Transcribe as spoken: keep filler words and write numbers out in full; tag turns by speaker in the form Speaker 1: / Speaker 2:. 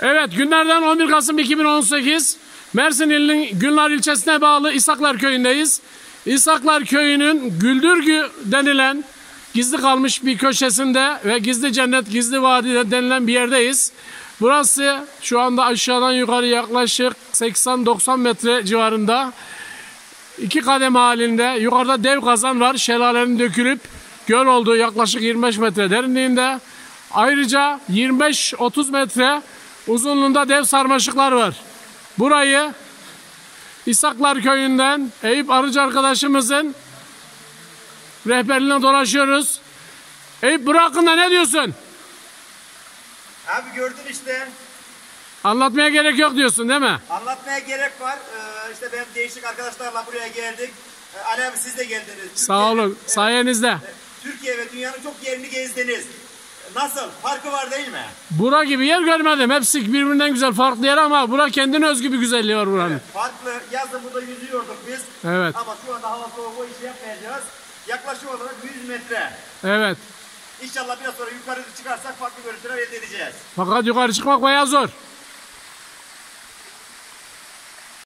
Speaker 1: Evet, günlerden on bir Kasım iki bin on sekiz Mersin ilinin Gülnar ilçesine bağlı İshaklar köyündeyiz. İshaklar köyünün Güldürgü denilen gizli kalmış bir köşesinde ve gizli cennet, gizli vadi denilen bir yerdeyiz. Burası şu anda aşağıdan yukarı yaklaşık seksen doksan metre civarında. İki kademe halinde yukarıda dev kazan var. Şelalenin dökülüp göl olduğu yaklaşık yirmi beş metre derinliğinde. Ayrıca yirmi beş otuz metre uzunluğunda dev sarmaşıklar var. Burayı İshaklar köyünden Eyüp Arıcı arkadaşımızın rehberliğine dolaşıyoruz. Eyüp, bu hakkında ne diyorsun?
Speaker 2: Abi gördün işte.
Speaker 1: Anlatmaya gerek yok diyorsun değil mi?
Speaker 2: Anlatmaya gerek var. Ee, işte ben değişik arkadaşlarla buraya geldik. Ee, Ali abi siz de geldiniz.
Speaker 1: Sağ olun.
Speaker 2: Evet,
Speaker 1: sayenizde.
Speaker 2: e, Türkiye ve dünyanın çok yerini gezdiniz. Nasıl? Farkı var değil mi?
Speaker 1: Bura gibi yer görmedim. Hepsi birbirinden güzel, farklı yer ama bura kendine özgü bir güzelliği var buranın.
Speaker 2: Evet, farklı. Yazın burada yüzüyorduk biz.
Speaker 1: Evet.
Speaker 2: Ama şu anda hava soğuk, o işi yapmayacağız. Yaklaşık olarak yüz metre.
Speaker 1: Evet.
Speaker 2: İnşallah biraz sonra yukarı çıkarsak farklı görüntüler elde edeceğiz.
Speaker 1: Fakat yukarı çıkmak bayağı zor.